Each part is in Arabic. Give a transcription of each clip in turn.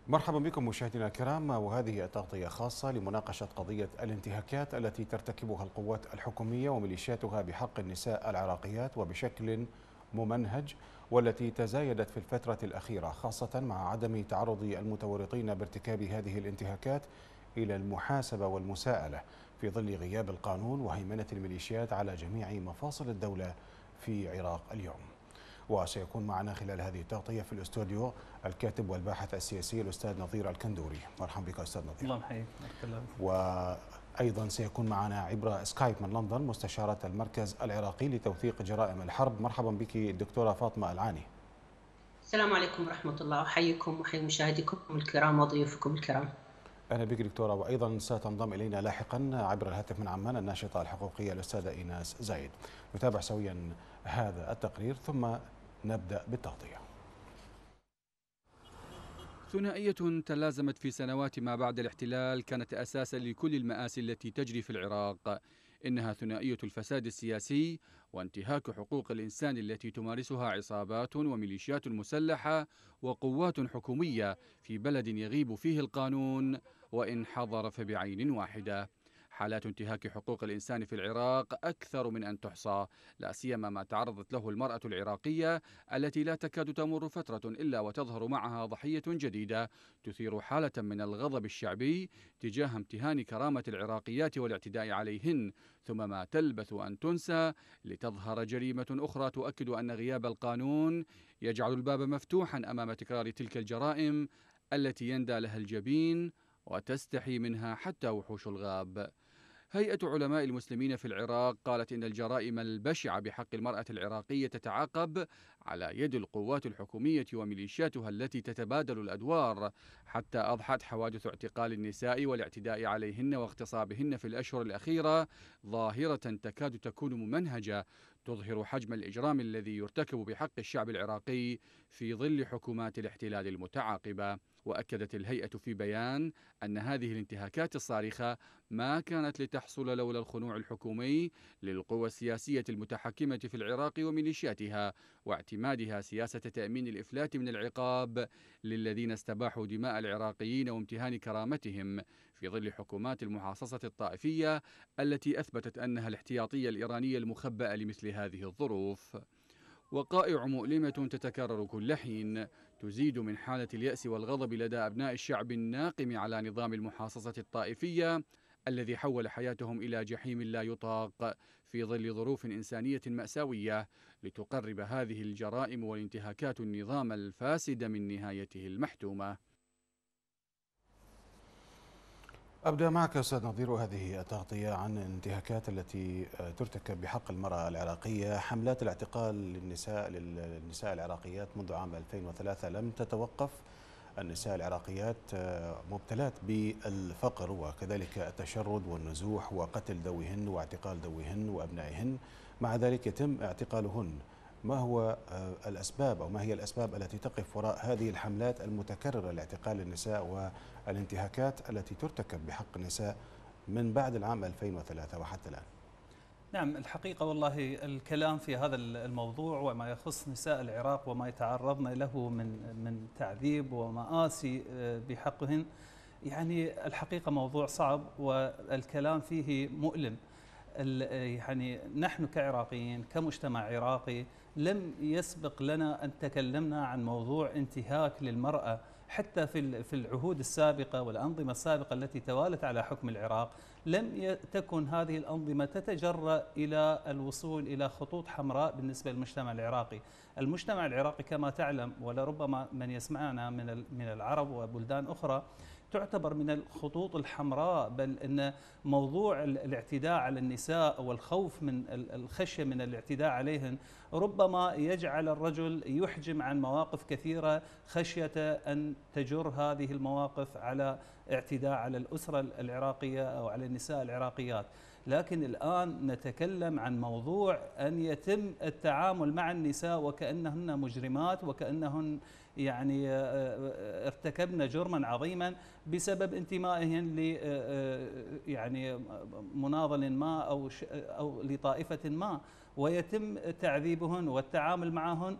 مرحبا بكم مشاهدينا الكرام، وهذه تغطية خاصة لمناقشة قضية الانتهاكات التي ترتكبها القوات الحكومية وميليشياتها بحق النساء العراقيات وبشكل ممنهج، والتي تزايدت في الفترة الأخيرة، خاصة مع عدم تعرض المتورطين بارتكاب هذه الانتهاكات إلى المحاسبة والمساءلة في ظل غياب القانون وهيمنة الميليشيات على جميع مفاصل الدولة في عراق اليوم. وسيكون معنا خلال هذه التغطية في الاستوديو الكاتب والباحث السياسي الأستاذ نظير الكندوري. مرحبا بك أستاذ نظير. الله يحييك. وأيضا سيكون معنا عبر سكايب من لندن مستشارة المركز العراقي لتوثيق جرائم الحرب. مرحبا بك الدكتورة فاطمة العاني. السلام عليكم ورحمة الله، أحييكم وحي مشاهديكم الكرام وضيوفكم الكرام. أهلا بك دكتورة. وأيضا ستنضم إلينا لاحقا عبر الهاتف من عمان الناشطة الحقوقية الأستاذة إيناس زايد. نتابع سويا هذا التقرير ثم نبدأ بالتغطية. ثنائية تلازمت في سنوات ما بعد الاحتلال كانت أساسا لكل المآسي التي تجري في العراق. إنها ثنائية الفساد السياسي وانتهاك حقوق الإنسان التي تمارسها عصابات وميليشيات مسلحة وقوات حكومية في بلد يغيب فيه القانون، وإن حضر فبعين واحدة. حالات انتهاك حقوق الإنسان في العراق أكثر من أن تحصى، لا سيما ما تعرضت له المرأة العراقية التي لا تكاد تمر فترة إلا وتظهر معها ضحية جديدة تثير حالة من الغضب الشعبي تجاه امتهان كرامة العراقيات والاعتداء عليهن، ثم ما تلبث أن تنسى لتظهر جريمة أخرى تؤكد أن غياب القانون يجعل الباب مفتوحا أمام تكرار تلك الجرائم التي يندى لها الجبين وتستحي منها حتى وحوش الغاب. هيئة علماء المسلمين في العراق قالت إن الجرائم البشعة بحق المرأة العراقية تتعاقب على يد القوات الحكومية وميليشياتها التي تتبادل الأدوار، حتى أضحت حوادث اعتقال النساء والاعتداء عليهن واغتصابهن في الأشهر الأخيرة ظاهرة تكاد تكون ممنهجة تظهر حجم الإجرام الذي يرتكب بحق الشعب العراقي في ظل حكومات الاحتلال المتعاقبة. وأكدت الهيئة في بيان أن هذه الانتهاكات الصارخة ما كانت لتحصل لولا الخنوع الحكومي للقوى السياسية المتحكمة في العراق وميليشياتها، واعتمادها سياسة تأمين الإفلات من العقاب للذين استباحوا دماء العراقيين وامتهان كرامتهم في ظل حكومات المحاصصة الطائفية التي أثبتت أنها الاحتياطية الإيرانية المخبأة لمثل هذه الظروف. وقائع مؤلمة تتكرر كل حين تزيد من حالة اليأس والغضب لدى أبناء الشعب الناقم على نظام المحاصصة الطائفية الذي حول حياتهم إلى جحيم لا يطاق في ظل ظروف إنسانية مأساوية، لتقرب هذه الجرائم والانتهاكات النظام الفاسد من نهايته المحتومة. أبدأ معك أستاذ نظير هذه التغطية عن الانتهاكات التي ترتكب بحق المرأة العراقية. حملات الاعتقال للنساء العراقيات منذ عام 2003 لم تتوقف. النساء العراقيات مبتلات بالفقر وكذلك التشرد والنزوح وقتل ذويهن واعتقال ذويهن وأبنائهن، مع ذلك يتم اعتقالهن. ما هو الأسباب أو ما هي الأسباب التي تقف وراء هذه الحملات المتكررة لاعتقال النساء والانتهاكات التي ترتكب بحق النساء من بعد العام 2003 وحتى الآن؟ نعم، الحقيقة والله الكلام في هذا الموضوع وما يخص نساء العراق وما يتعرضن له من تعذيب ومآسي بحقهن، يعني الحقيقة موضوع صعب والكلام فيه مؤلم. يعني نحن كعراقيين كمجتمع عراقي لم يسبق لنا أن تكلمنا عن موضوع انتهاك للمرأة، حتى في العهود السابقة والأنظمة السابقة التي توالت على حكم العراق لم تكن هذه الأنظمة تتجرأ إلى الوصول إلى خطوط حمراء بالنسبة للمجتمع العراقي. المجتمع العراقي كما تعلم ولربما من يسمعنا من العرب وبلدان أخرى تعتبر من الخطوط الحمراء، بل أن موضوع الاعتداء على النساء والخوف من الخشية من الاعتداء عليهن ربما يجعل الرجل يحجم عن مواقف كثيرة خشية أن تجر هذه المواقف على اعتداء على الأسرة العراقية أو على النساء العراقيات. لكن الآن نتكلم عن موضوع أن يتم التعامل مع النساء وكأنهن مجرمات وكأنهن يعني ارتكبن جرما عظيما بسبب انتمائهن ل يعني مناضل ما أو لطائفة ما، ويتم تعذيبهن والتعامل معهن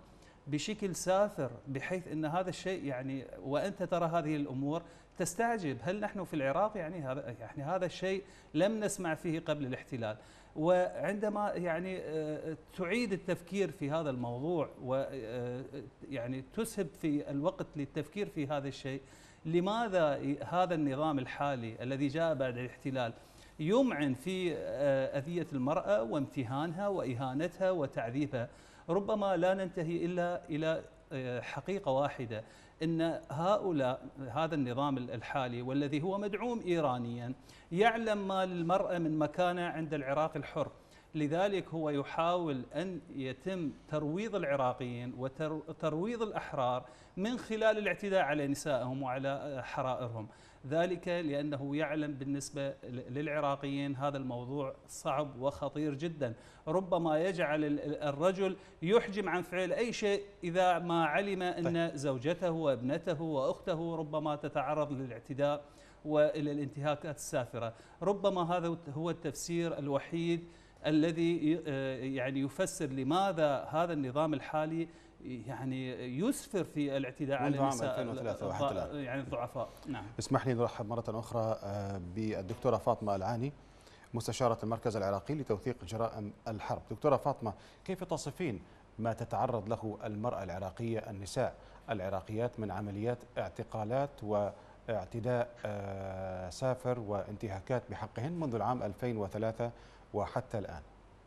بشكل سافر، بحيث ان هذا الشيء يعني وانت ترى هذه الامور تستعجب، هل نحن في العراق يعني هذا الشيء لم نسمع فيه قبل الاحتلال. وعندما يعني تعيد التفكير في هذا الموضوع ويعني تسهب في الوقت للتفكير في هذا الشيء، لماذا هذا النظام الحالي الذي جاء بعد الاحتلال يمعن في أذية المرأة وامتهانها وإهانتها وتعذيبها؟ ربما لا ننتهي إلا إلى حقيقة واحدة، أن هذا النظام الحالي والذي هو مدعوم إيرانيا يعلم ما للمرأة من مكانة عند العراق الحر، لذلك هو يحاول أن يتم ترويض العراقيين وترويض الأحرار من خلال الاعتداء على نسائهم وعلى حرائرهم، ذلك لأنه يعلم بالنسبة للعراقيين هذا الموضوع صعب وخطير جدا، ربما يجعل الرجل يحجم عن فعل أي شيء إذا ما علم أن زوجته وابنته وأخته ربما تتعرض للاعتداء وإلى الانتهاكات السافرة. ربما هذا هو التفسير الوحيد الذي يعني يفسر لماذا هذا النظام الحالي يعني يسفر في الاعتداء على النساء يعني الضعفاء. نعم. اسمح لي نرحب مرة أخرى بالدكتورة فاطمة العاني، مستشارة المركز العراقي لتوثيق جرائم الحرب. دكتورة فاطمة، كيف تصفين ما تتعرض له المرأة العراقية، النساء العراقيات، من عمليات اعتقالات واعتداء سافر وانتهاكات بحقهن منذ العام 2003 وحتى الآن؟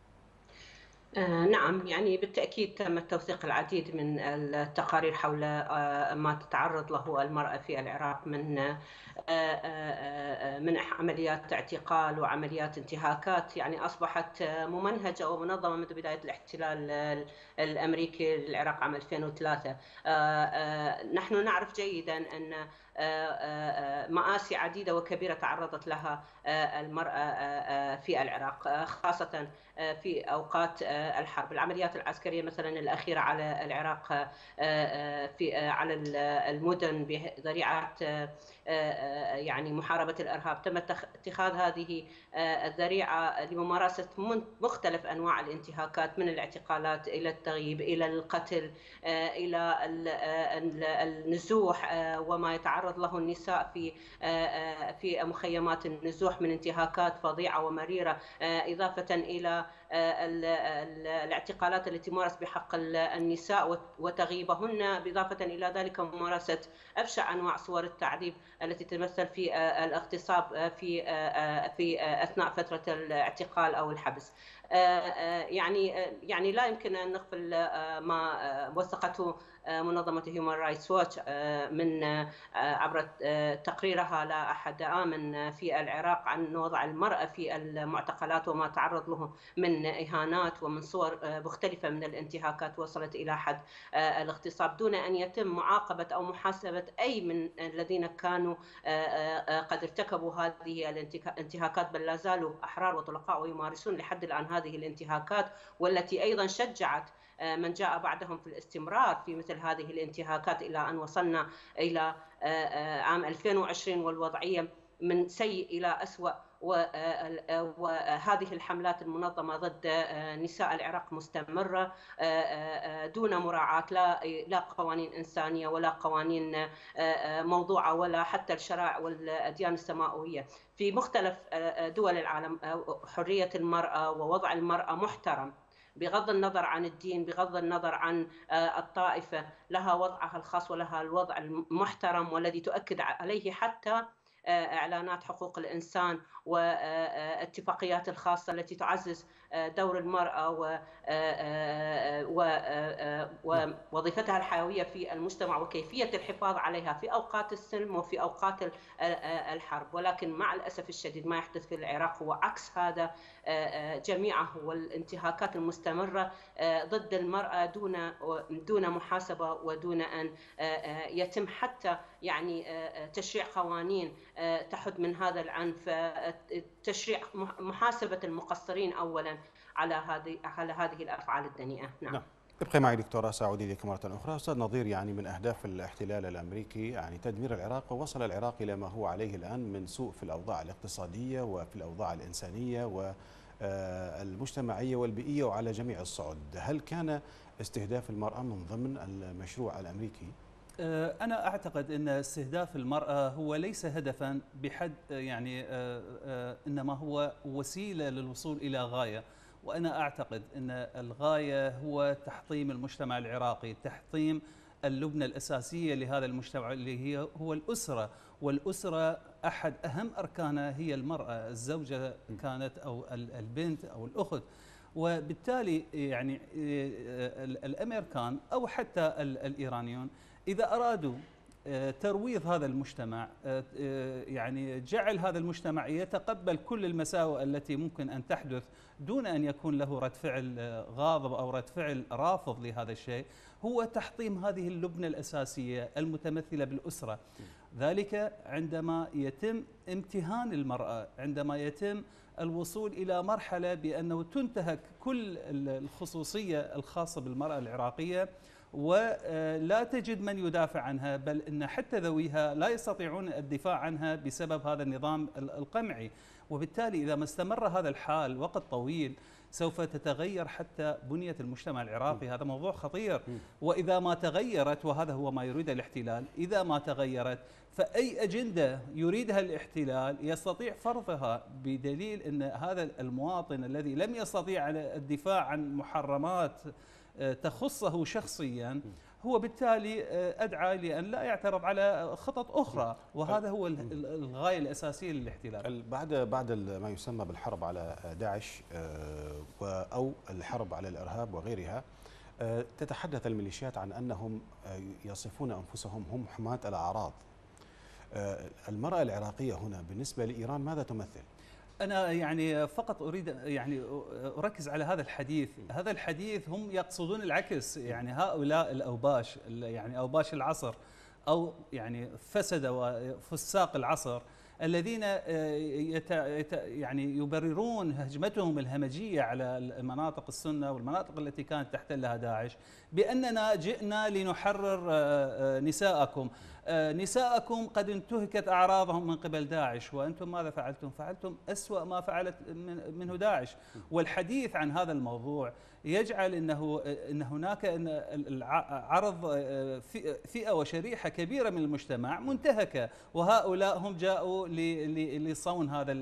نعم، يعني بالتأكيد تم توثيق العديد من التقارير حول ما تتعرض له المرأة في العراق من عمليات اعتقال وعمليات انتهاكات يعني أصبحت ممنهجة ومنظمة منذ بداية الاحتلال الأمريكي للعراق عام 2003. نحن نعرف جيدا أن مآسي عديدة وكبيرة تعرضت لها المرأة في العراق، خاصة في أوقات الحرب. العمليات العسكرية مثلا الأخيرة على العراق على المدن بذريعة يعني محاربة الإرهاب، تم اتخاذ هذه الذريعة لممارسة مختلف أنواع الانتهاكات، من الاعتقالات إلى التغييب إلى القتل إلى النزوح وما يتعرض له النساء في مخيمات النزوح من انتهاكات فظيعة ومريرة، إضافة إلى الاعتقالات التي تمارس بحق النساء وتغييبهن، بالإضافة إلى ذلك ممارسة أبشع أنواع صور التعذيب التي تتمثل في الاغتصاب في أثناء فترة الاعتقال أو الحبس. يعني لا يمكن أن نغفل ما وثقته منظمة هيومان رايتس ووتش من عبر تقريرها لا أحد آمن في العراق عن وضع المرأة في المعتقلات وما تعرض له من إهانات ومن صور مختلفة من الانتهاكات وصلت إلى حد الاغتصاب، دون أن يتم معاقبة أو محاسبة أي من الذين كانوا قد ارتكبوا هذه الانتهاكات، بل لا زالوا أحرار وطلقاء ويمارسون لحد الآن هذه الانتهاكات، والتي أيضا شجعت من جاء بعدهم في الاستمرار في مثل هذه الانتهاكات، إلى أن وصلنا إلى عام 2020 والوضعية من سيء إلى أسوأ. وهذه الحملات المنظمة ضد نساء العراق مستمرة دون مراعاة لا قوانين إنسانية ولا قوانين موضوعة ولا حتى الشرائع والأديان السماوية. في مختلف دول العالم حرية المرأة ووضع المرأة محترم، بغض النظر عن الدين، بغض النظر عن الطائفة، لها وضعها الخاص ولها الوضع المحترم والذي تؤكد عليه حتى إعلانات حقوق الإنسان والاتفاقيات الخاصة التي تعزز دور المرأة ووظيفتها الحيوية في المجتمع وكيفية الحفاظ عليها في أوقات السلم وفي أوقات الحرب. ولكن مع الأسف الشديد ما يحدث في العراق هو عكس هذا جميعه، والانتهاكات المستمرة ضد المرأة دون محاسبة ودون أن يتم حتى يعني تشريع قوانين تحد من هذا العنف، تشريع محاسبة المقصرين أولا على هذه الأفعال الدنيئة. نعم. ابقي معي دكتورة، سأعود إليك مرة أخرى. أستاذ نظير، يعني من أهداف الاحتلال الأمريكي يعني تدمير العراق، ووصل العراق إلى ما هو عليه الآن من سوء في الأوضاع الاقتصادية وفي الأوضاع الإنسانية المجتمعية والبيئية وعلى جميع الصعد. هل كان استهداف المرأة من ضمن المشروع الأمريكي؟ أنا أعتقد أن استهداف المرأة هو ليس هدفا بحد، يعني إنما هو وسيلة للوصول إلى غاية. وأنا أعتقد أن الغاية هو تحطيم المجتمع العراقي، تحطيم اللبنة الأساسية لهذا المجتمع اللي هو الأسرة. والأسرة أحد أهم أركانها هي المرأة، الزوجة كانت أو البنت أو الأخت. وبالتالي يعني الأمريكان أو حتى الإيرانيون إذا أرادوا ترويض هذا المجتمع، يعني جعل هذا المجتمع يتقبل كل المساوئ التي ممكن أن تحدث دون أن يكون له رد فعل غاضب أو رد فعل رافض لهذا الشيء، هو تحطيم هذه اللبنة الأساسية المتمثلة بالأسرة. ذلك عندما يتم امتهان المرأة، عندما يتم الوصول إلى مرحلة بأنه تنتهك كل الخصوصية الخاصة بالمرأة العراقية ولا تجد من يدافع عنها، بل إن حتى ذويها لا يستطيعون الدفاع عنها بسبب هذا النظام القمعي. وبالتالي إذا ما استمر هذا الحال وقت طويل سوف تتغير حتى بنية المجتمع العراقي. هذا موضوع خطير. وإذا ما تغيرت، وهذا هو ما يريد الاحتلال، إذا ما تغيرت فأي أجندة يريدها الاحتلال يستطيع فرضها، بدليل أن هذا المواطن الذي لم يستطيع الدفاع عن محرمات تخصه شخصيا هو بالتالي أدعى لأن لا يعترض على خطط أخرى، وهذا هو الغاية الأساسية للاحتلال. بعد ما يسمى بالحرب على داعش أو الحرب على الإرهاب وغيرها، تتحدث الميليشيات عن أنهم يصفون أنفسهم هم حماة الأعراض. المرأة العراقية هنا بالنسبة لإيران ماذا تمثل؟ أنا يعني فقط أريد يعني أركز على هذا الحديث. هذا الحديث هم يقصدون العكس، يعني هؤلاء الأوباش، يعني أوباش العصر أو يعني فسد وفساق العصر الذين يعني يبررون هجمتهم الهمجية على المناطق السنة والمناطق التي كانت تحتلها داعش بأننا جئنا لنحرر نساءكم. نساءكم قد انتهكت أعراضهم من قبل داعش، وأنتم ماذا فعلتم؟ فعلتم أسوأ ما فعلت منه داعش. والحديث عن هذا الموضوع يجعل إن هناك عرض فئة وشريحة كبيرة من المجتمع منتهكة، وهؤلاء هم جاءوا لصون هذا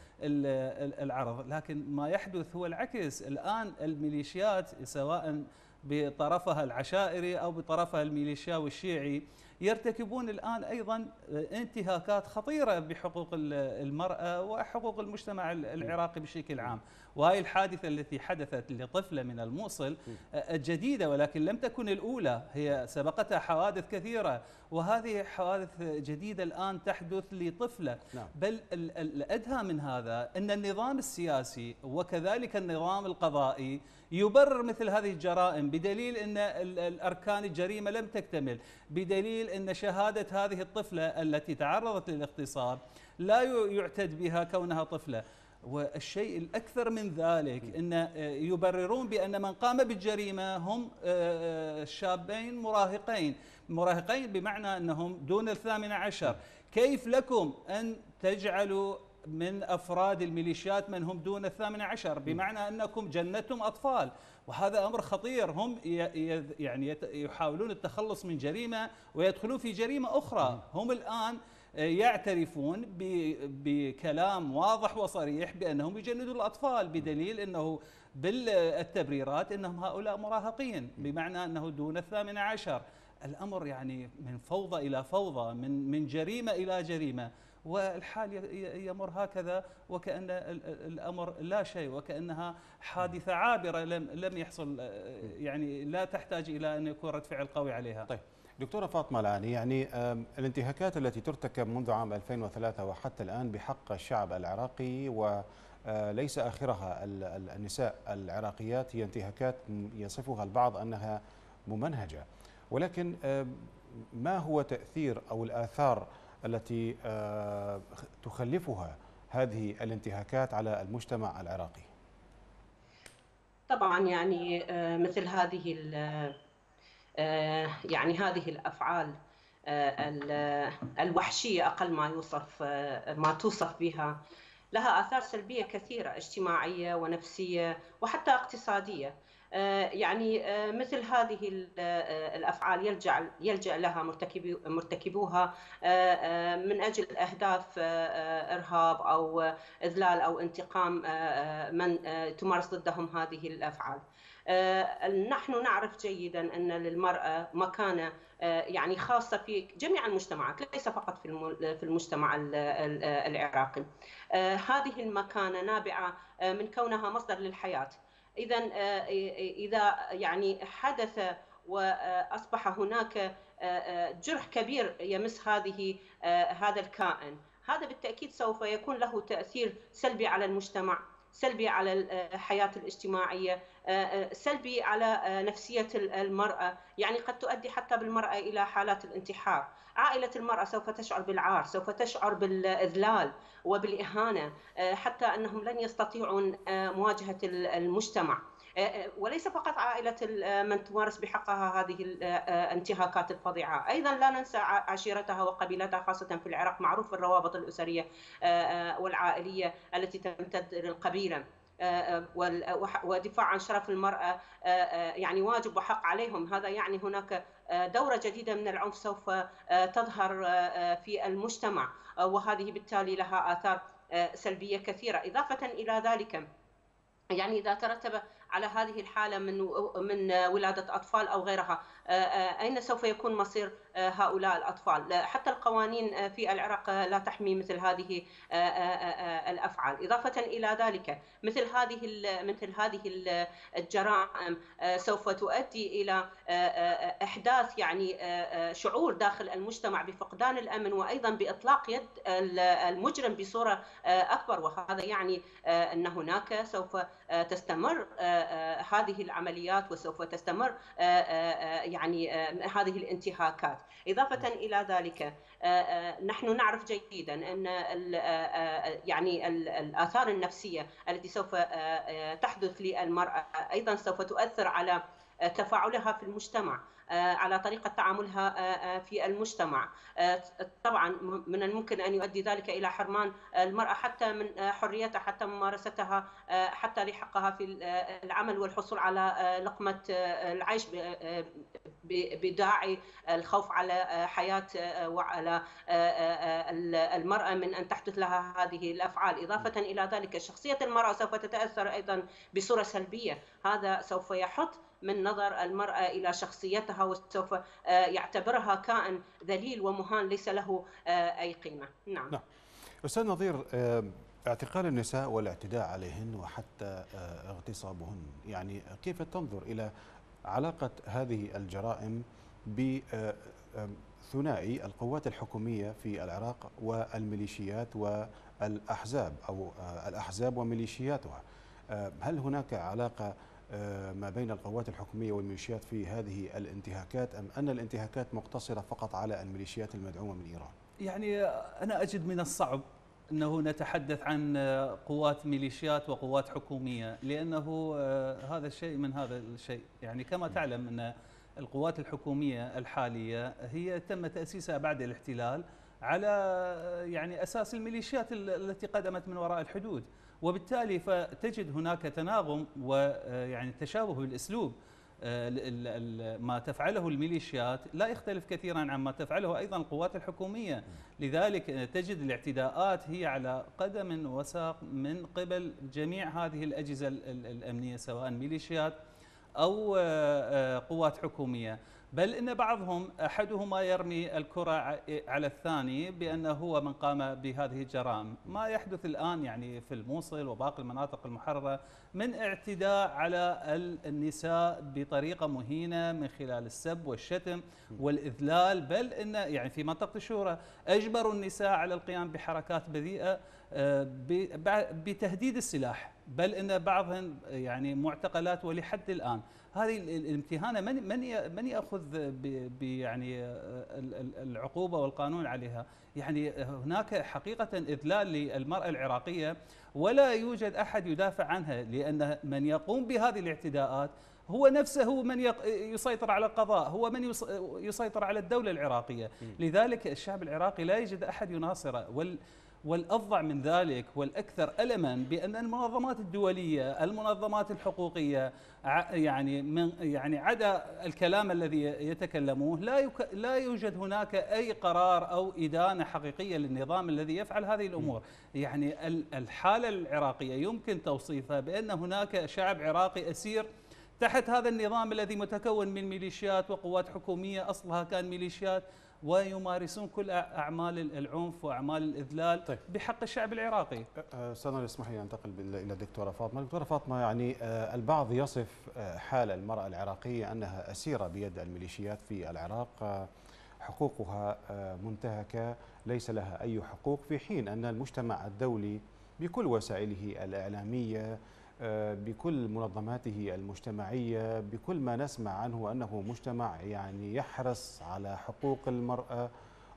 العرض. لكن ما يحدث هو العكس. الآن الميليشيات سواء بطرفها العشائري أو بطرفها الميليشياوي الشيعي يرتكبون الآن أيضا انتهاكات خطيرة بحقوق المرأة وحقوق المجتمع العراقي بشكل عام. وهي الحادثة التي حدثت لطفلة من الموصل الجديدة، ولكن لم تكن الأولى، هي سبقتها حوادث كثيرة، وهذه حوادث جديدة الآن تحدث لطفلة. بل الأدهى من هذا أن النظام السياسي وكذلك النظام القضائي يبرر مثل هذه الجرائم، بدليل أن الأركان الجريمة لم تكتمل، بدليل أن شهادة هذه الطفلة التي تعرضت للاغتصاب لا يعتد بها كونها طفلة. والشيء الأكثر من ذلك أن يبررون بأن من قام بالجريمة هم شابين مراهقين بمعنى أنهم دون 18. كيف لكم أن تجعلوا من أفراد الميليشيات من هم دون 18 بمعنى أنكم جندتم أطفال؟ وهذا أمر خطير. هم يعني يحاولون التخلص من جريمة ويدخلون في جريمة أخرى. هم الآن يعترفون بكلام واضح وصريح بأنهم يجندون الأطفال، بدليل أنه بالتبريرات أنهم هؤلاء مراهقين بمعنى أنه دون 18. الأمر يعني من فوضى إلى فوضى، من جريمة إلى جريمة، والحال يمر هكذا وكأن الأمر لا شيء، وكأنها حادثة عابرة لم يحصل، يعني لا تحتاج إلى أن يكون رد فعل قوي عليها. طيب دكتورة فاطمة العاني، يعني الانتهاكات التي ترتكب منذ عام 2003 وحتى الآن بحق الشعب العراقي وليس آخرها النساء العراقيات هي انتهاكات يصفها البعض أنها ممنهجة، ولكن ما هو تأثير أو الآثار التي تخلفها هذه الانتهاكات على المجتمع العراقي؟ طبعا يعني مثل هذه يعني هذه الأفعال الوحشية أقل ما توصف بها لها آثار سلبية كثيرة اجتماعية ونفسية وحتى اقتصادية. يعني مثل هذه الأفعال يلجأ لها مرتكبوها من أجل أهداف إرهاب أو إذلال أو انتقام من تمارس ضدهم هذه الأفعال. نحن نعرف جيدا أن للمرأة مكانة يعني خاصة في جميع المجتمعات، ليس فقط في المجتمع العراقي. هذه المكانة نابعة من كونها مصدر للحياة. إذا يعني حدث وأصبح هناك جرح كبير يمس هذا الكائن، هذا بالتأكيد سوف يكون له تأثير سلبي على المجتمع، سلبي على الحياة الاجتماعية، سلبي على نفسية المرأة، يعني قد تؤدي حتى بالمرأة إلى حالات الانتحار. عائلة المرأة سوف تشعر بالعار، سوف تشعر بالإذلال وبالإهانة، حتى أنهم لن يستطيعون مواجهة المجتمع. وليس فقط عائلة من تمارس بحقها هذه الانتهاكات الفظيعة، أيضا لا ننسى عشيرتها وقبيلتها، خاصة في العراق معروف الروابط الأسرية والعائلية التي تمتد للقبيلة. ودفاع عن شرف المرأة يعني واجب وحق عليهم. هذا يعني هناك دورة جديدة من العنف سوف تظهر في المجتمع، وهذه بالتالي لها آثار سلبية كثيرة. إضافة إلى ذلك، يعني إذا ترتب على هذه الحالة من ولادة أطفال أو غيرها، أين سوف يكون مصير هؤلاء الأطفال؟ حتى القوانين في العراق لا تحمي مثل هذه الأفعال. إضافة إلى ذلك، مثل هذه الجرائم سوف تؤدي إلى إحداث يعني شعور داخل المجتمع بفقدان الأمن، وأيضا بإطلاق يد المجرم بصورة أكبر. وهذا يعني أن هناك سوف تستمر هذه العمليات وسوف تستمر يعني هذه الانتهاكات. إضافة إلى ذلك، نحن نعرف جيدا أن يعني الآثار النفسية التي سوف تحدث للمرأة أيضا سوف تؤثر على تفاعلها في المجتمع، على طريقة تعاملها في المجتمع. طبعا من الممكن أن يؤدي ذلك إلى حرمان المرأة حتى من حريتها، حتى ممارستها، حتى لحقها في العمل والحصول على لقمة العيش، بداعي الخوف على حياة وعلى المرأة من أن تحدث لها هذه الأفعال. إضافة إلى ذلك، شخصية المرأة سوف تتأثر أيضا بصورة سلبية. هذا سوف يحط من نظر المرأة إلى شخصيتها، وسوف يعتبرها كائن ذليل ومهان ليس له أي قيمة. نعم. أستاذ نظير، اعتقال النساء والاعتداء عليهن وحتى اغتصابهن، يعني كيف تنظر إلى علاقة هذه الجرائم بثنائي القوات الحكومية في العراق والميليشيات والأحزاب أو الأحزاب وميليشياتها؟ هل هناك علاقة ما بين القوات الحكومية والميليشيات في هذه الانتهاكات، أم أن الانتهاكات مقتصرة فقط على الميليشيات المدعومة من إيران؟ يعني أنا أجد من الصعب أنه نتحدث عن قوات ميليشيات وقوات حكومية، لأنه هذا الشيء من هذا الشيء. يعني كما تعلم أن القوات الحكومية الحالية هي تم تأسيسها بعد الاحتلال على يعني أساس الميليشيات التي قدمت من وراء الحدود، وبالتالي فتجد هناك تناغم ويعني تشابه بالأسلوب. ما تفعله الميليشيات لا يختلف كثيرا عما تفعله أيضا القوات الحكومية. لذلك تجد الاعتداءات هي على قدم وساق من قبل جميع هذه الأجهزة الأمنية، سواء ميليشيات أو قوات حكومية. بل إن بعضهم أحدهما يرمي الكرة على الثاني بأنه هو من قام بهذه الجرائم. ما يحدث الآن يعني في الموصل وباقي المناطق المحررة من اعتداء على النساء بطريقة مهينة من خلال السب والشتم والإذلال، بل إن يعني في منطقة الشورى أجبروا النساء على القيام بحركات بذيئة بتهديد السلاح، بل إن بعضهم يعني معتقلات ولحد الآن. هذه الامتهانة من يأخذ يعني العقوبة والقانون عليها؟ يعني هناك حقيقة إذلال للمرأة العراقية ولا يوجد أحد يدافع عنها، لأن من يقوم بهذه الاعتداءات هو نفسه من يسيطر على القضاء، هو من يسيطر على الدولة العراقية. لذلك الشعب العراقي لا يجد أحد يناصره، والأفظع من ذلك والأكثر ألما بأن المنظمات الدولية، المنظمات الحقوقية، يعني عدا الكلام الذي يتكلموه لا يوجد هناك أي قرار أو إدانة حقيقية للنظام الذي يفعل هذه الأمور. يعني الحالة العراقية يمكن توصيفها بأن هناك شعب عراقي أسير تحت هذا النظام الذي متكون من ميليشيات وقوات حكومية أصلها كان ميليشيات، ويمارسون كل أعمال العنف وأعمال الإذلال طيب. بحق الشعب العراقي. استاذنا اسمح لي انتقل الى الدكتوره فاطمه. دكتوره فاطمه، يعني البعض يصف حال المراه العراقيه انها اسيره بيد الميليشيات في العراق، حقوقها منتهكه، ليس لها اي حقوق، في حين ان المجتمع الدولي بكل وسائله الاعلاميه، بكل منظماته المجتمعيه، بكل ما نسمع عنه انه مجتمع يعني يحرص على حقوق المراه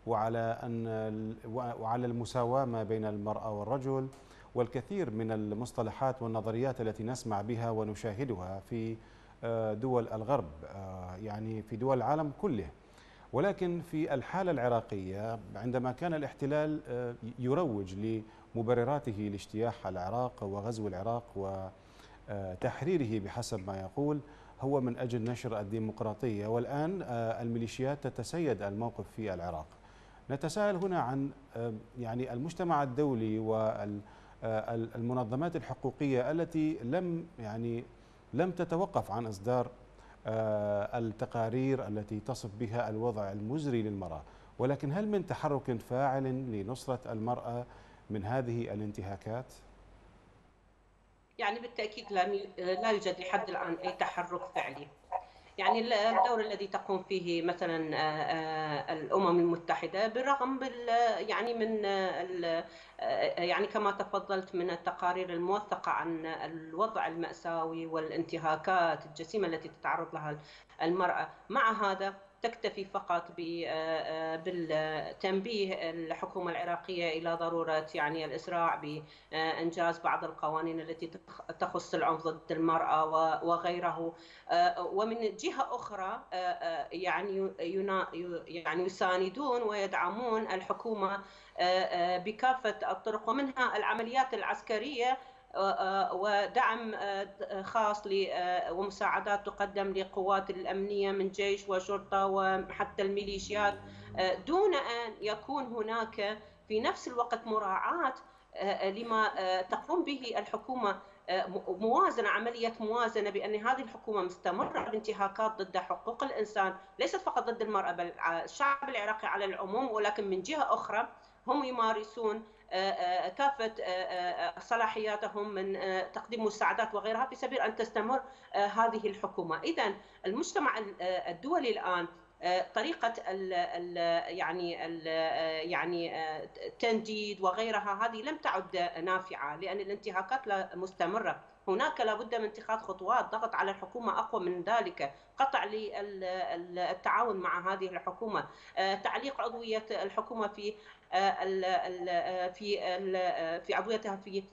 وعلى المساواة ما بين المرأة والرجل، والكثير من المصطلحات والنظريات التي نسمع بها ونشاهدها في دول الغرب، يعني في دول العالم كله. ولكن في الحالة العراقية عندما كان الاحتلال يروج لمبرراته لاجتياح العراق وغزو العراق وتحريره بحسب ما يقول، هو من أجل نشر الديمقراطية، والآن الميليشيات تتسيد الموقف في العراق. نتساءل هنا عن يعني المجتمع الدولي والمنظمات الحقوقية التي لم تتوقف عن إصدار التقارير التي تصف بها الوضع المزري للمرأة، ولكن هل من تحرك فاعل لنصرة المرأة من هذه الانتهاكات؟ يعني بالتأكيد لا يوجد لحد الآن أي تحرك فعلي. يعني الدور الذي تقوم فيه مثلا الأمم المتحدة بالرغم يعني من يعني كما تفضلت من التقارير الموثقة عن الوضع المأساوي والانتهاكات الجسيمة التي تتعرض لها المرأة، مع هذا تكتفي فقط بالتنبيه الحكومة العراقية إلى ضرورة يعني الإسراع بإنجاز بعض القوانين التي تخص العنف ضد المرأة وغيره. ومن جهة أخرى يعني يساندون ويدعمون الحكومة بكافة الطرق، ومنها العمليات العسكرية ودعم خاص ومساعدات تقدم لقوات الأمنية من جيش وشرطة وحتى الميليشيات، دون أن يكون هناك في نفس الوقت مراعاة لما تقوم به الحكومة، عملية موازنة بأن هذه الحكومة مستمرة بانتهاكات ضد حقوق الإنسان، ليست فقط ضد المرأة بل الشعب العراقي على العموم، ولكن من جهة أخرى هم يمارسون كافة صلاحياتهم من تقديم مساعدات وغيرها في سبيل أن تستمر هذه الحكومة. إذن المجتمع الدولي الآن طريقة التنديد وغيرها هذه لم تعد نافعة، لأن الانتهاكات مستمرة. هناك لابد من اتخاذ خطوات ضغط على الحكومة أقوى من ذلك، قطع للتعاون مع هذه الحكومة، تعليق عضوية الحكومة في عضويتها في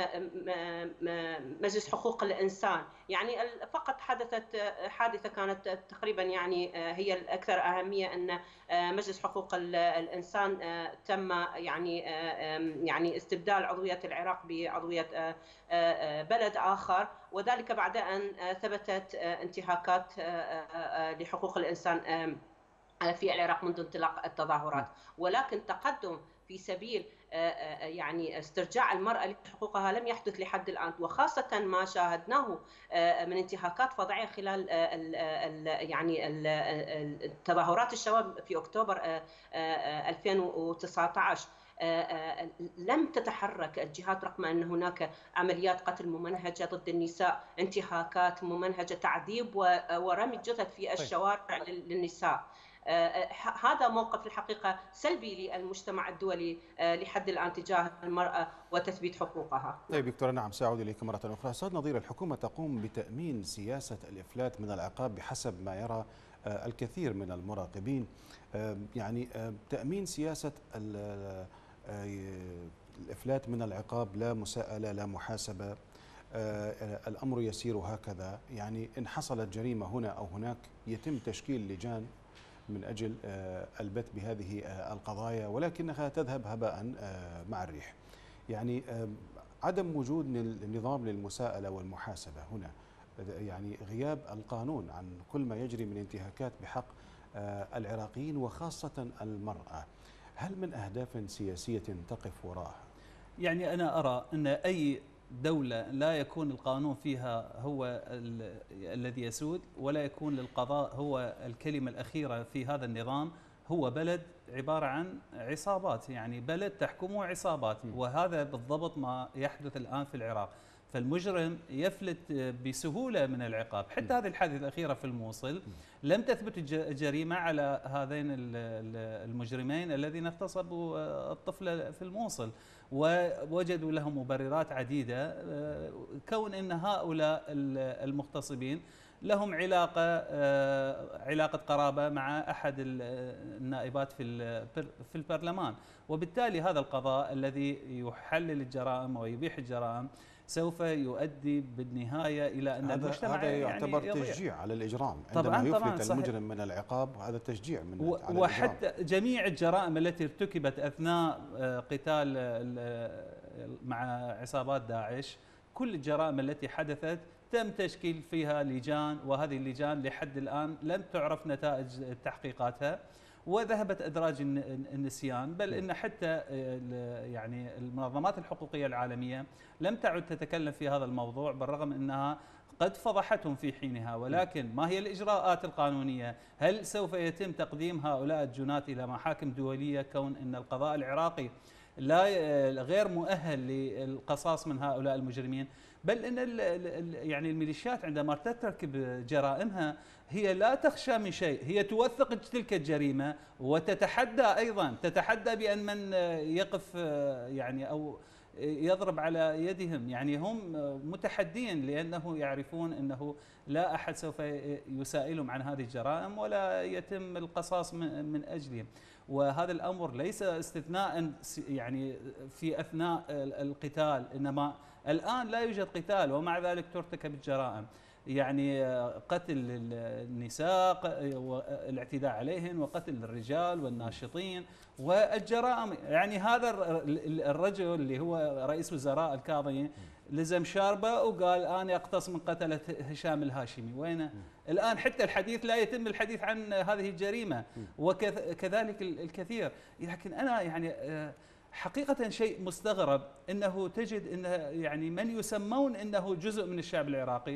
مجلس حقوق الإنسان. يعني فقط حدثت حادثة كانت تقريبا يعني هي الأكثر أهمية، أن مجلس حقوق الإنسان تم يعني استبدال عضوية العراق بعضوية بلد آخر، وذلك بعد أن ثبتت انتهاكات لحقوق الإنسان في العراق منذ انطلاق التظاهرات. ولكن تقدم في سبيل يعني استرجاع المرأة لحقوقها لم يحدث لحد الآن، وخاصة ما شاهدناه من انتهاكات فظيعة خلال يعني تظاهرات الشباب في أكتوبر 2019. لم تتحرك الجهات رغم أن هناك عمليات قتل ممنهجة ضد النساء، انتهاكات ممنهجة، تعذيب ورمي الجثث في الشوارع للنساء. هذا موقف الحقيقة سلبي للمجتمع الدولي لحد الآن تجاه المرأة وتثبيت حقوقها. طيب دكتورة، نعم، سأعود إليك مرة أخرى. أستاذ نظير، الحكومة تقوم بتأمين سياسة الإفلات من العقاب بحسب ما يرى الكثير من المراقبين، يعني تأمين سياسة الإفلات من العقاب، لا مساءلة لا محاسبة، الأمر يسير هكذا. يعني إن حصلت جريمة هنا أو هناك يتم تشكيل لجان من أجل البت بهذه القضايا، ولكنها تذهب هباء مع الريح. يعني عدم وجود نظام للمساءلة والمحاسبة هنا، يعني غياب القانون عن كل ما يجري من انتهاكات بحق العراقيين وخاصة المرأة، هل من أهداف سياسية تقف وراءها؟ يعني أنا أرى أن أي دولة لا يكون القانون فيها هو الذي يسود، ولا يكون للقضاء هو الكلمة الأخيرة في هذا النظام، هو بلد عبارة عن عصابات، يعني بلد تحكمه عصابات، وهذا بالضبط ما يحدث الآن في العراق. فالمجرم يفلت بسهولة من العقاب. حتى هذه الحادثة الأخيرة في الموصل لم تثبت الجريمة على هذين المجرمين الذين اغتصبوا الطفلة في الموصل، ووجدوا لهم مبررات عديدة، كون أن هؤلاء المغتصبين لهم علاقة قرابة مع أحد النائبات في البرلمان، وبالتالي هذا القضاء الذي يحلل الجرائم ويبيح الجرائم سوف يؤدي بالنهاية إلى أن المجتمع هذا يعتبر يعني تشجيع على الإجرام، عندما يفلت المجرم من العقاب هذا تشجيع على وحتى الإجرام. جميع الجرائم التي ارتكبت أثناء قتال مع عصابات داعش، كل الجرائم التي حدثت تم تشكيل فيها لجان، وهذه اللجان لحد الآن لم تعرف نتائج تحقيقاتها وذهبت أدراج النسيان، بل إن حتى يعني المنظمات الحقوقية العالمية لم تعد تتكلم في هذا الموضوع، بالرغم أنها قد فضحتهم في حينها. ولكن ما هي الإجراءات القانونية؟ هل سوف يتم تقديم هؤلاء الجنات إلى محاكم دولية، كون أن القضاء العراقي غير مؤهل للقصاص من هؤلاء المجرمين؟ بل ان يعني الميليشيات عندما ترتكب جرائمها هي لا تخشى من شيء، هي توثق تلك الجريمه وتتحدى ايضا، تتحدى بان من يقف يعني او يضرب على يدهم، يعني هم متحدين لانه يعرفون انه لا احد سوف يسائلهم عن هذه الجرائم ولا يتم القصاص من اجلهم. وهذا الامر ليس استثناء يعني في اثناء القتال، انما الآن لا يوجد قتال ومع ذلك ترتكب الجرائم، يعني قتل النساء والاعتداء عليهن وقتل الرجال والناشطين والجرائم. يعني هذا الرجل اللي هو رئيس وزراء الكاظمي لزم شاربه وقال أنا أقتص من قتلة هشام الهاشمي، وينه؟ الآن حتى الحديث لا يتم الحديث عن هذه الجريمة، وكذلك الكثير. لكن أنا يعني حقيقة شيء مستغرب أنه تجد أن يعني من يسمون أنه جزء من الشعب العراقي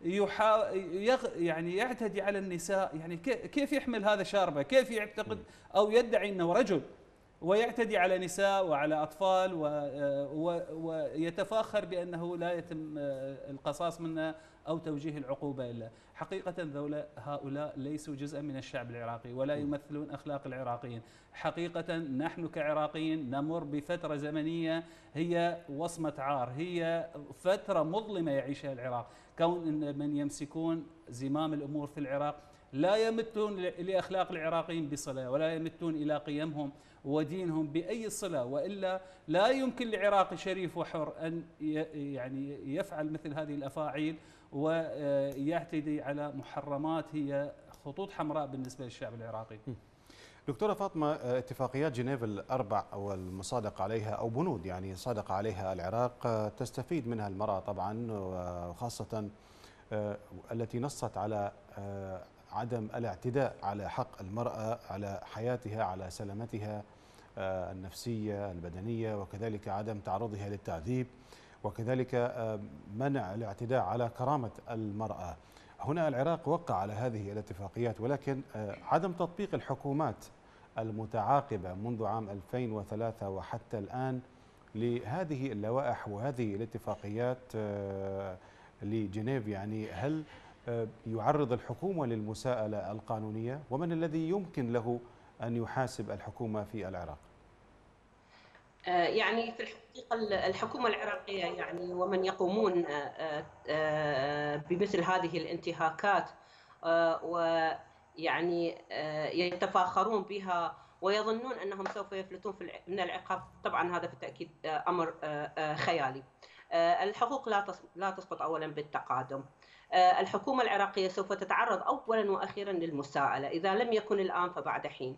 يعني يعتدي على النساء. يعني كيف يحمل هذا شاربه؟ كيف يعتقد أو يدعي أنه رجل ويعتدي على نساء وعلى أطفال ويتفاخر بأنه لا يتم القصاص منه أو توجيه العقوبة إلا؟ حقيقة هؤلاء ليسوا جزءا من الشعب العراقي ولا يمثلون أخلاق العراقيين. حقيقة نحن كعراقيين نمر بفترة زمنية هي وصمة عار، هي فترة مظلمة يعيشها العراق، كون إن من يمسكون زمام الأمور في العراق لا يمتون لأخلاق العراقيين بصلة ولا يمتون إلى قيمهم ودينهم بأي صلة، وإلا لا يمكن لعراقي شريف وحر أن يعني يفعل مثل هذه الأفاعيل ويعتدي على محرمات هي خطوط حمراء بالنسبة للشعب العراقي. دكتورة فاطمة، اتفاقيات جنيف الأربع والمصادق عليها أو بنود يعني صادق عليها العراق تستفيد منها المرأة طبعا، وخاصة التي نصت على عدم الاعتداء على حق المرأة على حياتها، على سلامتها النفسية البدنية، وكذلك عدم تعرضها للتعذيب، وكذلك منع الاعتداء على كرامة المرأة. هنا العراق وقع على هذه الاتفاقيات، ولكن عدم تطبيق الحكومات المتعاقبة منذ عام 2003 وحتى الآن لهذه اللوائح وهذه الاتفاقيات لجنيف، يعني هل يعرض الحكومة للمساءلة القانونية؟ ومن الذي يمكن له أن يحاسب الحكومة في العراق؟ يعني في الحقيقة الحكومة العراقية يعني ومن يقومون بمثل هذه الانتهاكات ويعني يتفاخرون بها ويظنون أنهم سوف يفلتون من العقاب، طبعا هذا بالتأكيد أمر خيالي. الحقوق لا تسقط أولا بالتقادم. الحكومة العراقية سوف تتعرض أولا وأخيرا للمساءلة، إذا لم يكن الآن فبعد حين.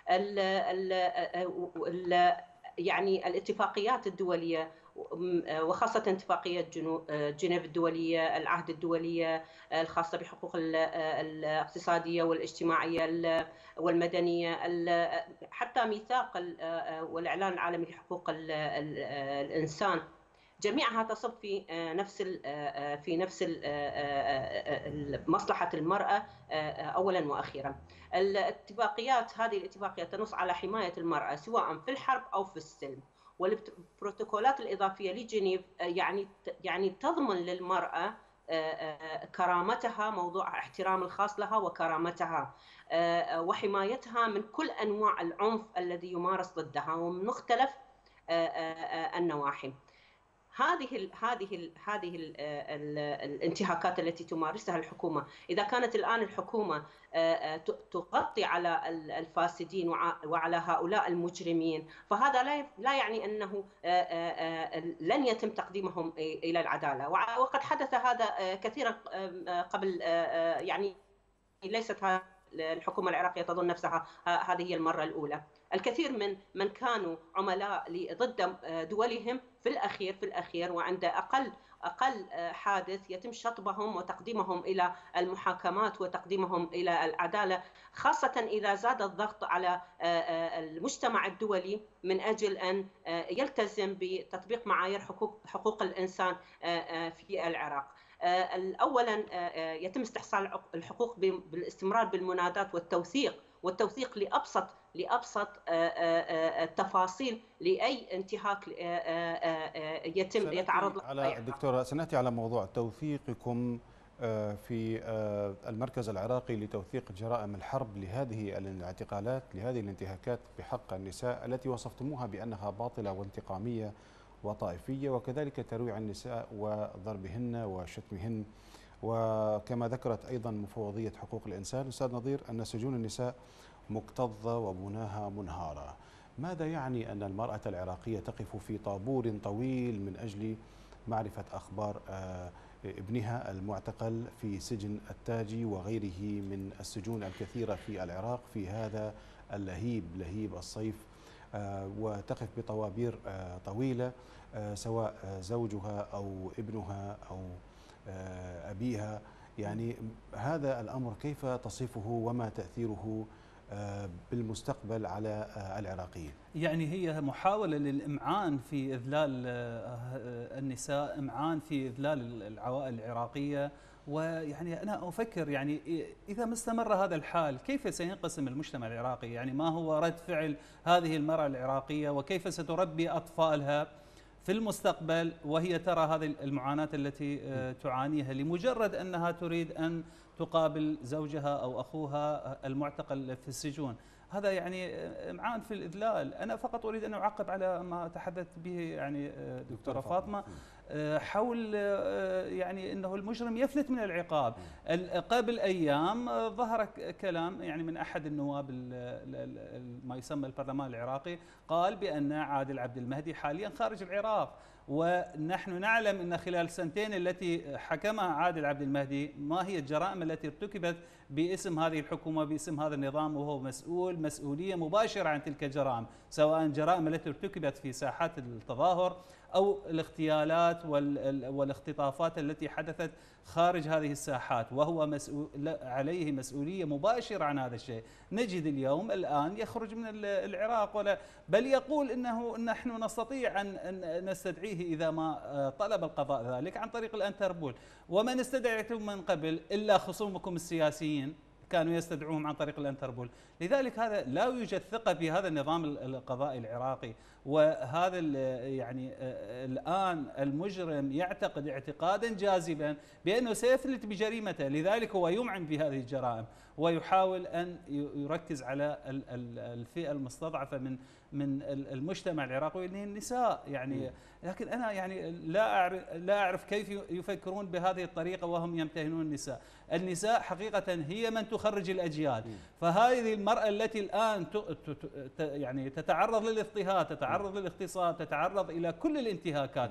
يعني الاتفاقيات الدولية وخاصة اتفاقية جنيف الدولية، العهد الدولية الخاصة بحقوق الاقتصادية والاجتماعية والمدنية، حتى ميثاق والإعلان العالمي لحقوق الإنسان، جميعها تصب في نفس مصلحة المرأة أولا وأخيرا. هذه الاتفاقيات تنص على حماية المرأة سواء في الحرب أو في السلم، والبروتوكولات الإضافية لجنيف يعني تضمن للمرأة كرامتها، موضوع احترام الخاص لها وكرامتها، وحمايتها من كل أنواع العنف الذي يمارس ضدها ومن مختلف النواحي. هذه الانتهاكات التي تمارسها الحكومة، إذا كانت الآن الحكومة تغطي على الفاسدين وعلى هؤلاء المجرمين، فهذا لا يعني أنه لن يتم تقديمهم إلى العدالة. وقد حدث هذا كثيرا قبل، يعني ليست الحكومة العراقية تظن نفسها هذه هي المرة الأولى. الكثير من كانوا عملاء ضد دولهم في الأخير وعند أقل حادث يتم شطبهم وتقديمهم إلى المحاكمات وتقديمهم إلى العدالة، خاصة إذا زاد الضغط على المجتمع الدولي من أجل أن يلتزم بتطبيق معايير حقوق الإنسان في العراق. أولا يتم استحصال الحقوق بالاستمرار بالمنادات والتوثيق لأبسط التفاصيل لأي انتهاك يتم يتعرض له. على دكتورة، سنأتي على موضوع توثيقكم في المركز العراقي لتوثيق جرائم الحرب لهذه الاعتقالات، لهذه الانتهاكات بحق النساء التي وصفتموها بأنها باطلة وانتقامية وطائفية، وكذلك ترويع النساء وضربهن وشتمهن. وكما ذكرت أيضا مفوضية حقوق الإنسان أستاذ نظير أن سجون النساء مكتظة وبناها منهارة. ماذا يعني أن المرأة العراقية تقف في طابور طويل من أجل معرفة أخبار ابنها المعتقل في سجن التاجي وغيره من السجون الكثيرة في العراق في هذا لهيب الصيف، وتقف بطوابير طويلة سواء زوجها أو ابنها أو أبيها؟ يعني هذا الأمر كيف تصفه وما تأثيره بالمستقبل على العراقيين؟ يعني هي محاولة للإمعان في إذلال النساء، إمعان في إذلال العوائل العراقية. ويعني أنا أفكر يعني إذا ما استمر هذا الحال كيف سينقسم المجتمع العراقي؟ يعني ما هو رد فعل هذه المرأة العراقية وكيف ستربي أطفالها في المستقبل وهي ترى هذه المعاناة التي تعانيها لمجرد أنها تريد أن تقابل زوجها أو أخوها المعتقل في السجون؟ هذا يعني إمعان في الإذلال. أنا فقط أريد أن أعقب على ما تحدثت به يعني دكتورة فاطمة حول يعني أنه المجرم يفلت من العقاب. قبل أيام ظهر كلام يعني من أحد النواب ما يسمى البرلمان العراقي، قال بأن عادل عبد المهدي حاليا خارج العراق، ونحن نعلم أن خلال السنتين التي حكمها عادل عبد المهدي ما هي الجرائم التي ارتكبت باسم هذه الحكومة، باسم هذا النظام، وهو مسؤولية مباشرة عن تلك الجرائم، سواء الجرائم التي ارتكبت في ساحات التظاهر أو الاغتيالات والاختطافات التي حدثت خارج هذه الساحات، وهو عليه مسؤولية مباشرة عن هذا الشيء. نجد اليوم الآن يخرج من العراق بل يقول إنه نحن نستطيع أن نستدعيه إذا ما طلب القضاء ذلك عن طريق الانتربول، ومن استدعيتم من قبل إلا خصومكم السياسيين كانوا يستدعوهم عن طريق الانتربول. لذلك هذا لا يوجد ثقة في هذا النظام القضائي العراقي، وهذا يعني الآن المجرم يعتقد اعتقادا جازما بأنه سيفلت بجريمته، لذلك هو يمعن في هذه الجرائم ويحاول أن يركز على الفئة المستضعفة من المجتمع العراقي اللي هي النساء. يعني لكن أنا يعني لا أعرف كيف يفكرون بهذه الطريقة وهم يمتهنون النساء حقيقة هي من تخرج الأجيال. فهذه المرأة التي الآن يعني تتعرض للاضطهاد، تتعرض للاغتصاب، تتعرض إلى كل الانتهاكات،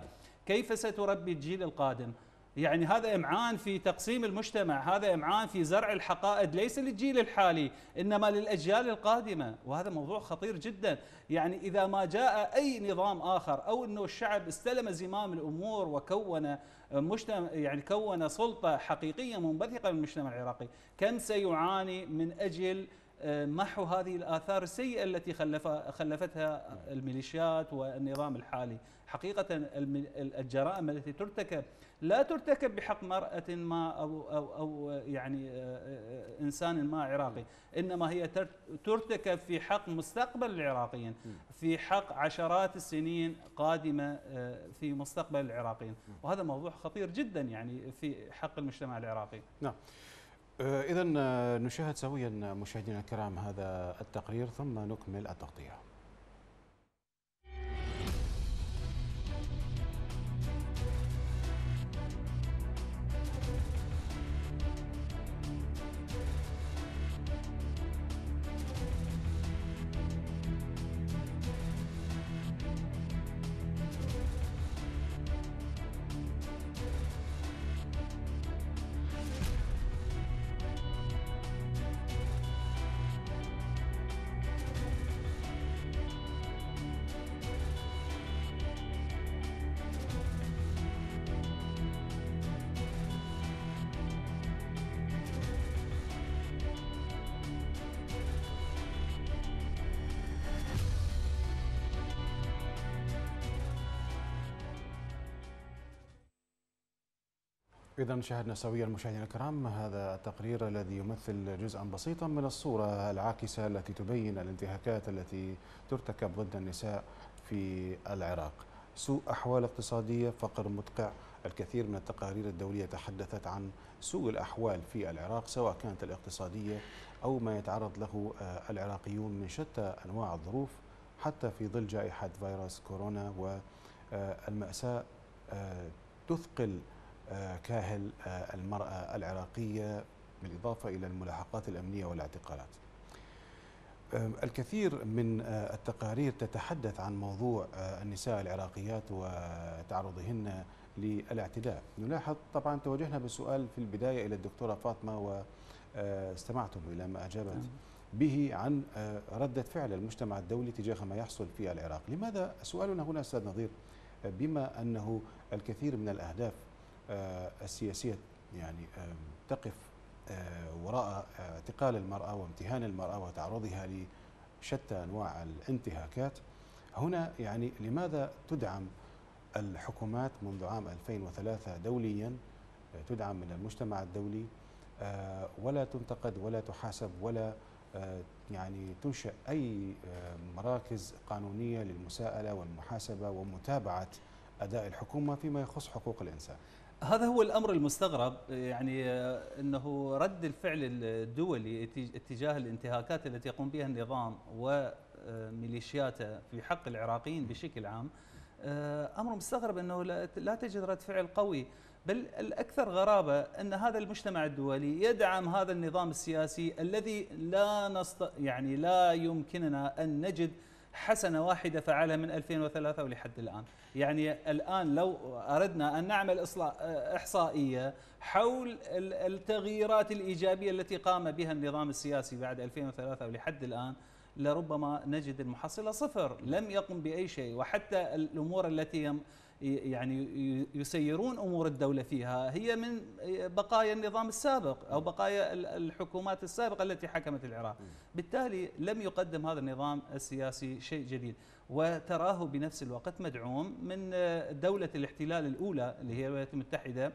كيف ستربي الجيل القادم؟ يعني هذا إمعان في تقسيم المجتمع، هذا إمعان في زرع الحقائد ليس للجيل الحالي إنما للأجيال القادمة، وهذا موضوع خطير جدا. يعني إذا ما جاء أي نظام آخر أو أنه الشعب استلم زمام الأمور وكون مجتمع، يعني كون سلطة حقيقية منبثقة من المجتمع العراقي، كم سيعاني من أجل محو هذه الآثار السيئة التي خلفتها الميليشيات والنظام الحالي. حقيقة الجرائم التي ترتكب لا ترتكب بحق مرأة ما أو يعني إنسان ما عراقي، إنما هي ترتكب في حق مستقبل العراقيين، في حق عشرات السنين قادمة في مستقبل العراقيين، وهذا موضوع خطير جدا يعني في حق المجتمع العراقي. نعم. إذا نشاهد سويا مشاهدينا الكرام هذا التقرير ثم نكمل التغطية. إذا شاهدنا سويا مشاهدينا الكرام هذا التقرير الذي يمثل جزءا بسيطا من الصورة العاكسة التي تبين الانتهاكات التي ترتكب ضد النساء في العراق. سوء أحوال اقتصادية، فقر مدقع. الكثير من التقارير الدولية تحدثت عن سوء الأحوال في العراق سواء كانت الاقتصادية أو ما يتعرض له العراقيون من شتى أنواع الظروف، حتى في ظل جائحة فيروس كورونا والمأساة تثقل كاهل المرأة العراقية بالإضافة إلى الملاحقات الأمنية والاعتقالات. الكثير من التقارير تتحدث عن موضوع النساء العراقيات وتعرضهن للاعتداء. نلاحظ طبعا توجهنا بالسؤال في البداية إلى الدكتورة فاطمة واستمعتم إلى ما أجابت به عن ردة فعل المجتمع الدولي تجاه ما يحصل في العراق. لماذا سؤالنا هنا أستاذ نظير، بما أنه الكثير من الأهداف السياسية يعني تقف وراء اعتقال المرأة وامتهان المرأة وتعرضها لشتى أنواع الانتهاكات، هنا يعني لماذا تدعم الحكومات منذ عام 2003 دوليا، تدعم من المجتمع الدولي ولا تنتقد ولا تحاسب ولا يعني تنشأ أي مراكز قانونية للمساءلة والمحاسبة ومتابعة أداء الحكومة فيما يخص حقوق الإنسان؟ هذا هو الأمر المستغرب، يعني أنه رد الفعل الدولي اتجاه الانتهاكات التي يقوم بها النظام وميليشياته في حق العراقيين بشكل عام أمر مستغرب، أنه لا تجد رد فعل قوي. بل الأكثر غرابة أن هذا المجتمع الدولي يدعم هذا النظام السياسي الذي يعني لا يمكننا أن نجد حسنة واحدة فعلها من 2003 ولحد الآن. يعني الآن لو أردنا أن نعمل إحصائية حول التغييرات الإيجابية التي قام بها النظام السياسي بعد 2003 ولحد الآن، لربما نجد المحصلة صفر، لم يقم بأي شيء. وحتى الأمور التي يعني يسيرون أمور الدولة فيها هي من بقايا النظام السابق أو بقايا الحكومات السابقة التي حكمت العراق. بالتالي لم يقدم هذا النظام السياسي شيء جديد، وتراه بنفس الوقت مدعوم من دولة الاحتلال الأولى اللي هي الولايات المتحدة،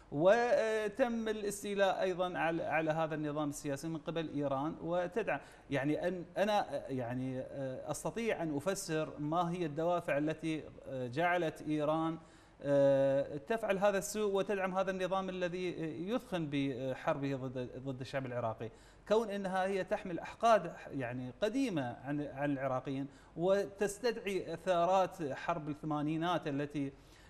وتم الاستيلاء أيضا على هذا النظام السياسي من قبل إيران وتدعم. يعني أنا يعني أستطيع أن أفسر ما هي الدوافع التي جعلت إيران تفعل هذا السوء وتدعم هذا النظام الذي يثخن بحربه ضد الشعب العراقي، كون أنها هي تحمل أحقاد يعني قديمة عن العراقيين وتستدعي ثارات حرب الثمانينات التي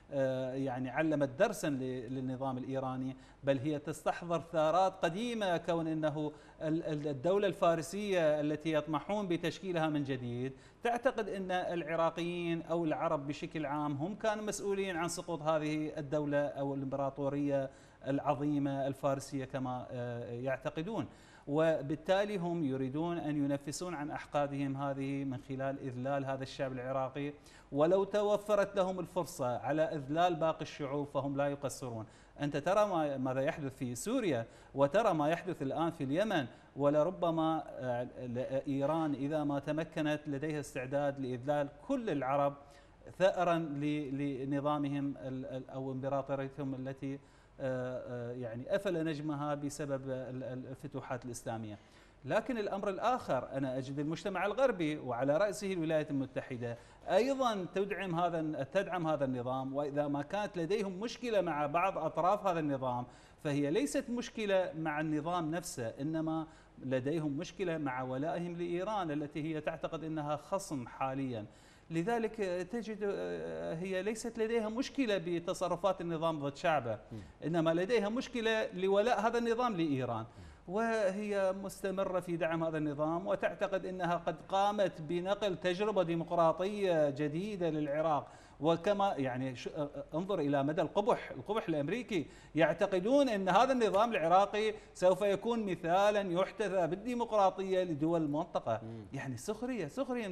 يعني علمت درسا للنظام الإيراني، بل هي تستحضر ثارات قديمة، كون أنه الدولة الفارسية التي يطمحون بتشكيلها من جديد تعتقد أن العراقيين أو العرب بشكل عام هم كانوا مسؤولين عن سقوط هذه الدولة أو الإمبراطورية العظيمة الفارسية كما يعتقدون، وبالتالي هم يريدون أن ينفسون عن أحقادهم هذه من خلال إذلال هذا الشعب العراقي، ولو توفرت لهم الفرصة على إذلال باقي الشعوب فهم لا يقصرون. أنت ترى ماذا يحدث في سوريا، وترى ما يحدث الآن في اليمن، ولربما إيران إذا ما تمكنت لديها استعداد لإذلال كل العرب ثأرا لنظامهم أو إمبراطوريتهم التي يعني أفل نجمها بسبب الفتوحات الإسلامية. لكن الأمر الآخر، أنا أجد المجتمع الغربي وعلى رأسه الولايات المتحدة أيضا تدعم هذا النظام، وإذا ما كانت لديهم مشكلة مع بعض أطراف هذا النظام فهي ليست مشكلة مع النظام نفسه، إنما لديهم مشكلة مع ولائهم لإيران التي هي تعتقد أنها خصم حاليا. لذلك تجد هي ليست لديها مشكلة بتصرفات النظام ضد شعبه، إنما لديها مشكلة لولاء هذا النظام لإيران، وهي مستمرة في دعم هذا النظام، وتعتقد أنها قد قامت بنقل تجربة ديمقراطية جديدة للعراق. وكما يعني انظر إلى مدى القبح الأمريكي، يعتقدون أن هذا النظام العراقي سوف يكون مثالا يحتذى بالديمقراطية لدول المنطقة. يعني سخرية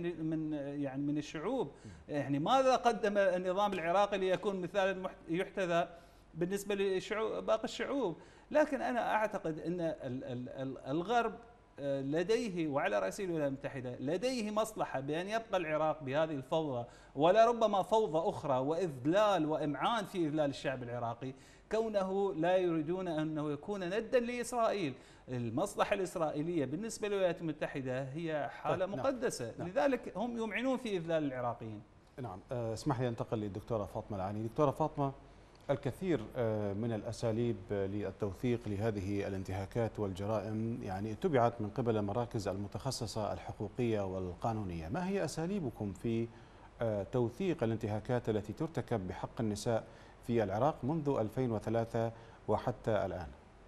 من الشعوب. يعني ماذا قدم النظام العراقي ليكون مثالا يحتذى بالنسبة باقي الشعوب؟ لكن أنا أعتقد أن الغرب لديه وعلى رأسه الولايات المتحدة لديه مصلحة بأن يبقى العراق بهذه الفوضى، ولا ربما فوضى أخرى وإذلال وإمعان في إذلال الشعب العراقي، كونه لا يريدون أنه يكون ندا لإسرائيل. المصلحة الإسرائيلية بالنسبة للولايات المتحدة هي حالة مقدسة، لذلك هم يمعنون في إذلال العراقيين. نعم، اسمح لي أنتقل للدكتورة فاطمة العاني. دكتورة فاطمة، الكثير من الأساليب للتوثيق لهذه الانتهاكات والجرائم يعني اتبعت من قبل المراكز المتخصصة الحقوقية والقانونية. ما هي أساليبكم في توثيق الانتهاكات التي ترتكب بحق النساء في العراق منذ 2003 وحتى الآن؟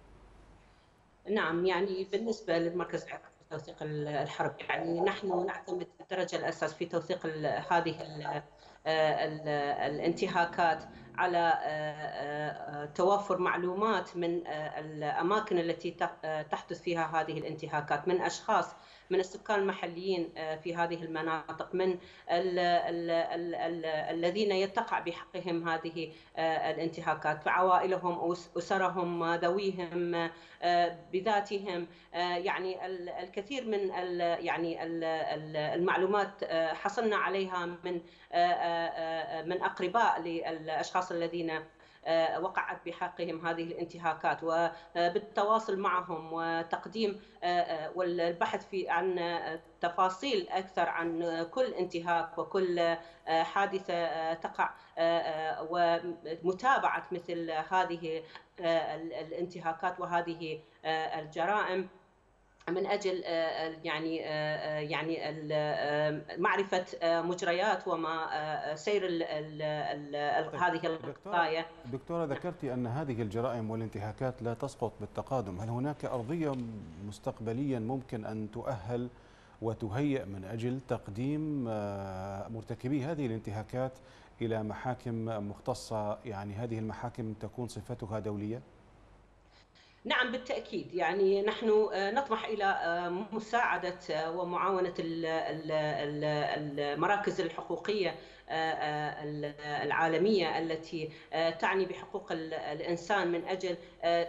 نعم، يعني بالنسبة للمركز العراقي لتوثيق الحرب، يعني نحن نعتمد بالدرجة الأساس في توثيق هذه الانتهاكات على توافر معلومات من الأماكن التي تحدث فيها هذه الانتهاكات، من أشخاص من السكان المحليين في هذه المناطق، من الذين يتقع بحقهم هذه الانتهاكات، عوائلهم، أسرهم، ذويهم بذاتهم. يعني الكثير من يعني المعلومات حصلنا عليها من أقرباء للأشخاص الذين وقعت بحقهم هذه الانتهاكات، وبالتواصل معهم وتقديم والبحث عن تفاصيل أكثر عن كل انتهاك وكل حادثة تقع، ومتابعة مثل هذه الانتهاكات وهذه الجرائم من أجل يعني معرفة مجريات وما سير هذه القضايا. دكتورة، ذكرت أن هذه الجرائم والانتهاكات لا تسقط بالتقادم، هل هناك أرضية مستقبليا ممكن أن تؤهل وتهيئ من أجل تقديم مرتكبي هذه الانتهاكات إلى محاكم مختصة، يعني هذه المحاكم تكون صفتها دولية؟ نعم بالتأكيد، يعني نحن نطمح إلى مساعدة ومعاونة المراكز الحقوقية العالمية التي تعني بحقوق الإنسان من أجل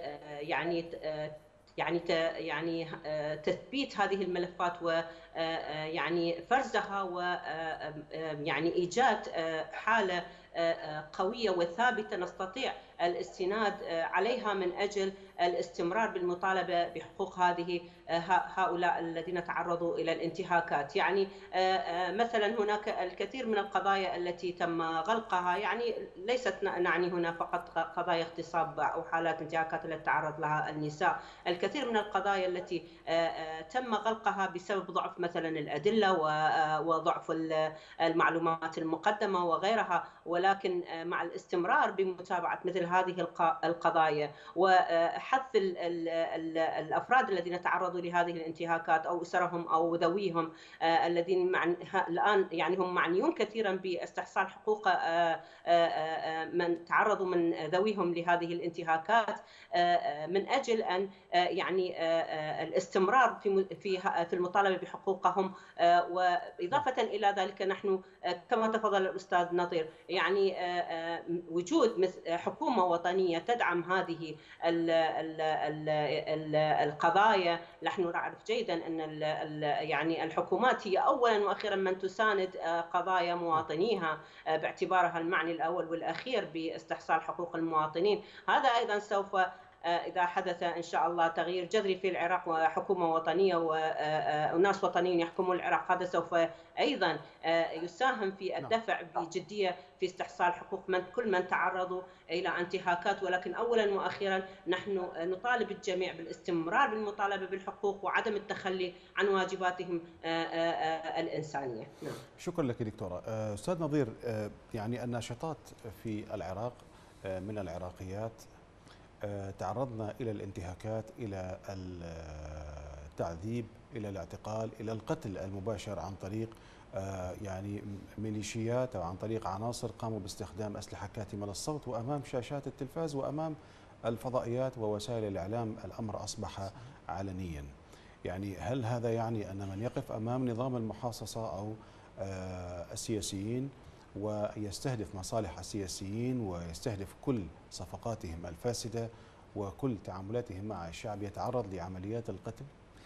يعني تثبيت هذه الملفات ويعني فرزها ويعني إيجاد حالة قوية وثابتة نستطيع الاستناد عليها من أجل الاستمرار بالمطالبة بحقوق هؤلاء الذين تعرضوا إلى الانتهاكات. يعني مثلا هناك الكثير من القضايا التي تم غلقها، يعني ليست نعني هنا فقط قضايا اغتصاب أو حالات انتهاكات التي تعرض لها النساء، الكثير من القضايا التي تم غلقها بسبب ضعف مثلا الأدلة وضعف المعلومات المقدمة وغيرها، ولكن مع الاستمرار بمتابعة مثل هذه القضايا وحث الأفراد الذين تعرضوا لهذه الانتهاكات أو أسرهم أو ذويهم الذين الآن يعني هم معنيون كثيرا باستحصال حقوق من تعرضوا من ذويهم لهذه الانتهاكات، من أجل أن يعني الاستمرار في المطالبة بحقوقهم. وإضافة إلى ذلك نحن كما تفضل الأستاذ نظير يعني وجود حكومة وطنية تدعم هذه القضايا. نحن نعرف جيدا أن يعني الحكومات هي أولا وأخيرا من تساند قضايا مواطنيها باعتبارها المعني الأول والأخير باستحصال حقوق المواطنين. هذا أيضا سوف إذا حدث إن شاء الله تغيير جذري في العراق وحكومة وطنية وناس وطنيين يحكمون العراق، هذا سوف أيضا يساهم في الدفع بجدية في استحصال حقوق كل من تعرضوا إلى انتهاكات. ولكن أولا وأخيرا نحن نطالب الجميع بالاستمرار بالمطالبة بالحقوق وعدم التخلي عن واجباتهم الإنسانية. نعم. شكرا لك دكتورة. أستاذ نظير، يعني الناشطات في العراق من العراقيات تعرضنا إلى الانتهاكات، إلى التعذيب، إلى الاعتقال، إلى القتل المباشر عن طريق يعني ميليشيات أو عن طريق عناصر قاموا باستخدام أسلحة كاتمة للصوت وأمام شاشات التلفاز وأمام الفضائيات ووسائل الإعلام. الأمر أصبح علنيا. يعني هل هذا يعني أن من يقف أمام نظام المحاصصة أو السياسيين ويستهدف مصالح السياسيين ويستهدف كل صفقاتهم الفاسدة وكل تعاملاتهم مع الشعب يتعرض لعمليات القتل؟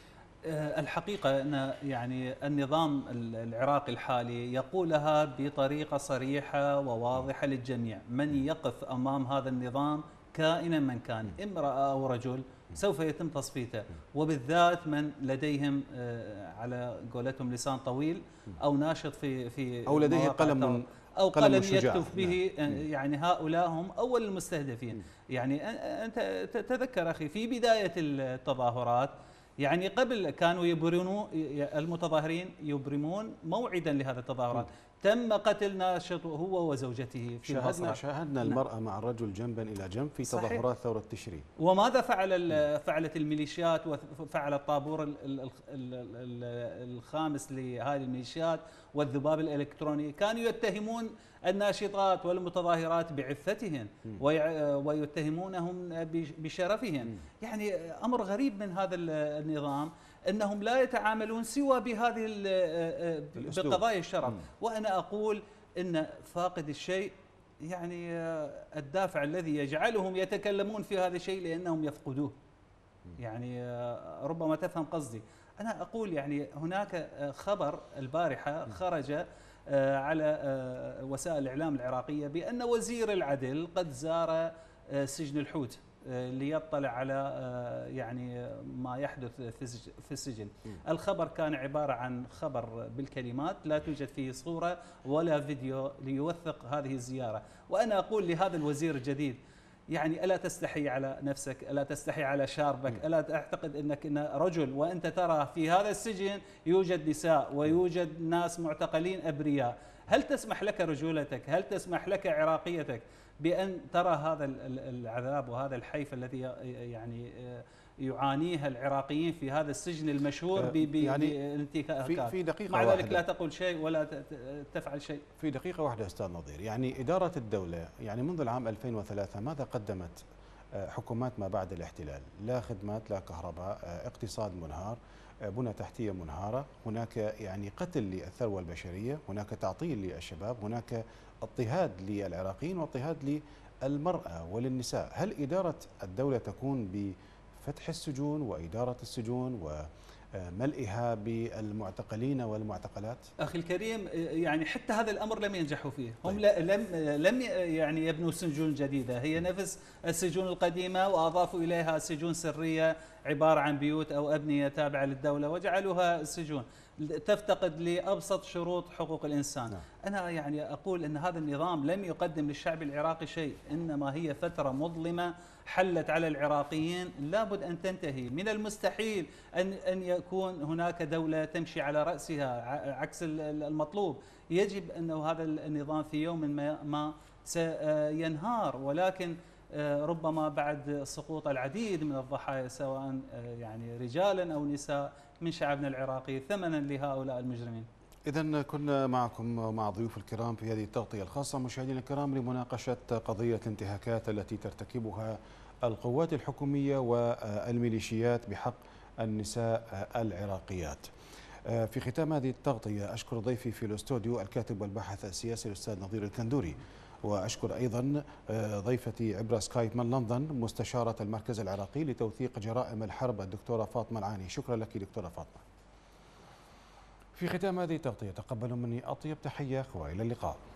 الحقيقة أن يعني النظام العراقي الحالي يقولها بطريقة صريحة وواضحة للجميع: من يقف أمام هذا النظام كائنا من كان، امرأة أو رجل، سوف يتم تصفيته، وبالذات من لديهم على قولتهم لسان طويل أو ناشط في أو لديه قلم أو قلم يكتب به. يعني هؤلاء هم أول المستهدفين. يعني أنت تذكر أخي في بداية التظاهرات، يعني قبل كانوا المتظاهرين يبرمون موعدا لهذا التظاهرات، تم قتل ناشط هو وزوجته في البصرة. شاهدنا المرأة مع الرجل جنبا إلى جنب في تظاهرات ثورة تشرين. وماذا فعلت الميليشيات وفعل الطابور الخامس لهذه الميليشيات والذباب الإلكتروني؟ كانوا يتهمون الناشطات والمتظاهرات بعفتهن ويتهمونهم بشرفهن. يعني أمر غريب من هذا النظام أنهم لا يتعاملون سوى بهذه بقضايا الشرف. وأنا أقول أن فاقد الشيء يعني الدافع الذي يجعلهم يتكلمون في هذا الشيء لأنهم يفقدوه. يعني ربما تفهم قصدي. أنا أقول يعني هناك خبر البارحة خرج على وسائل الإعلام العراقية بأن وزير العدل قد زار سجن الحوت ليطلع على يعني ما يحدث في السجن. الخبر كان عبارة عن خبر بالكلمات، لا توجد فيه صورة ولا فيديو ليوثق هذه الزيارة. وأنا أقول لهذا الوزير الجديد: يعني ألا تستحي على نفسك؟ ألا تستحي على شاربك؟ ألا تعتقد أنك رجل وأنت ترى في هذا السجن يوجد نساء ويوجد ناس معتقلين أبرياء؟ هل تسمح لك رجولتك؟ هل تسمح لك عراقيتك بأن ترى هذا العذاب وهذا الحيف الذي يعني يعانيه العراقيين في هذا السجن المشهور بالانتهاكات؟ في دقيقة مع ذلك واحدة لا تقول شيء ولا تفعل شيء. في دقيقة واحدة أستاذ نظير، يعني إدارة الدولة يعني منذ العام 2003 ماذا قدمت حكومات ما بعد الاحتلال؟ لا خدمات، لا كهرباء، اقتصاد منهار، بنى تحتية منهارة، هناك يعني قتل للثروة البشرية، هناك تعطيل للشباب، هناك اضطهاد للعراقيين واضطهاد للمرأة وللنساء. هل إدارة الدولة تكون بفتح السجون وإدارة السجون ملئها بالمعتقلين والمعتقلات؟ أخي الكريم، يعني حتى هذا الأمر لم ينجحوا فيه. هم لم يعني يبنوا سجون جديدة، هي نفس السجون القديمة، وأضافوا إليها سجون سرية عبارة عن بيوت أو أبنية تابعة للدولة وجعلوها سجون تفتقد لأبسط شروط حقوق الإنسان. أنا يعني أقول أن هذا النظام لم يقدم للشعب العراقي شيء، إنما هي فترة مظلمة حلت على العراقيين لابد أن تنتهي. من المستحيل أن يكون هناك دولة تمشي على رأسها عكس المطلوب. يجب أنه هذا النظام في يوم ما سينهار، ولكن ربما بعد سقوط العديد من الضحايا سواء يعني رجالا أو نساء من شعبنا العراقي ثمنا لهؤلاء المجرمين. إذن كنا معكم ومع ضيوف الكرام في هذه التغطية الخاصة مشاهدينا الكرام لمناقشة قضية الانتهاكات التي ترتكبها القوات الحكومية والميليشيات بحق النساء العراقيات. في ختام هذه التغطية أشكر ضيفي في الاستوديو الكاتب والباحث السياسي الأستاذ نظير الكندوري، وأشكر أيضا ضيفتي عبر سكايب من لندن مستشارة المركز العراقي لتوثيق جرائم الحرب الدكتورة فاطمة العاني. شكرا لك دكتورة فاطمة. في ختام هذه التغطية تقبلوا مني أطيب تحية وإلى اللقاء.